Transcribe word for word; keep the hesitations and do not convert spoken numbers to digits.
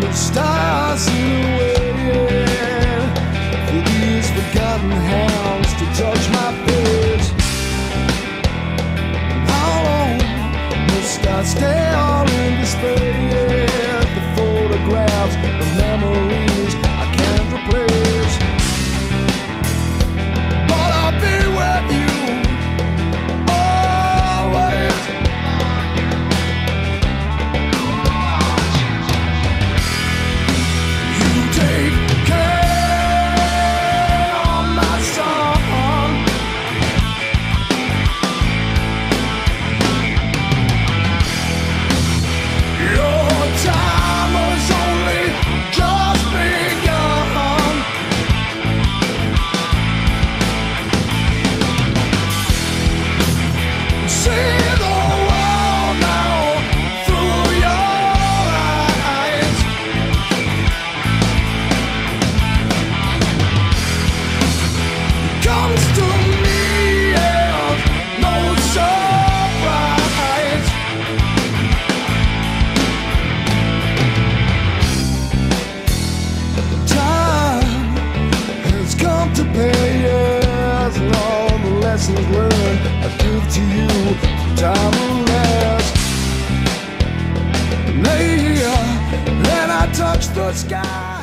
the stars silhouetted for these forgotten hands to touch my face. How long must I stare in despair at the photographs of memories I can't replace? But I'll be with you always. You take care of my son. Your time has only just begun. See the world now through your eyes. Comes to me as no surprise. Time has come to pay us, and all the lessons learned I give to you. Time will last. And then I touch the sky.